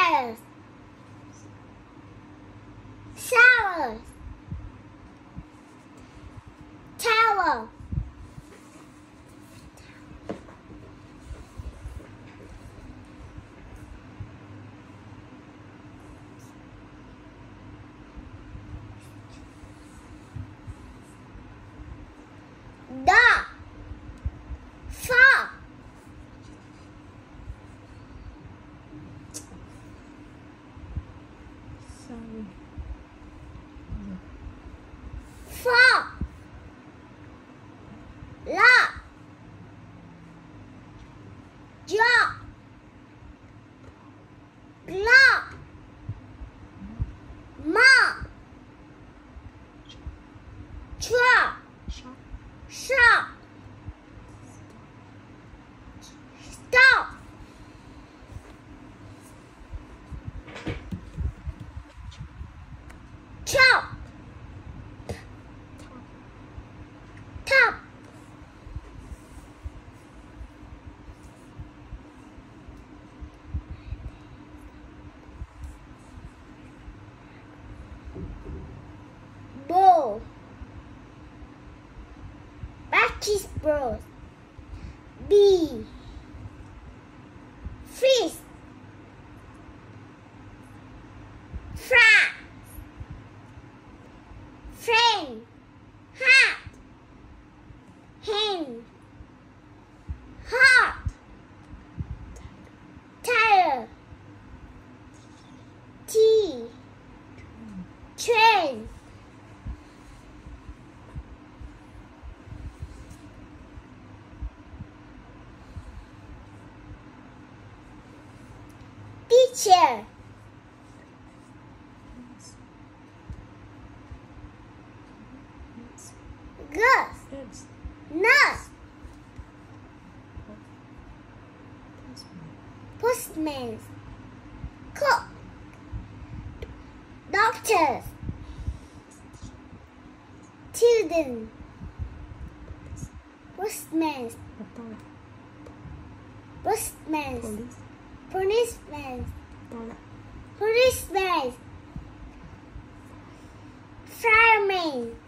tires, showers, towel, dog, frog, frog, lock, jaw, block, mop, truck, shop, stop, chop, top, bowl, Batty's Bros, bee, fish, frog, friend, hat, hen, heart, tire, tea, train, teacher, goose, nurse, postman, cook, doctors, children, postman, policeman, fireman,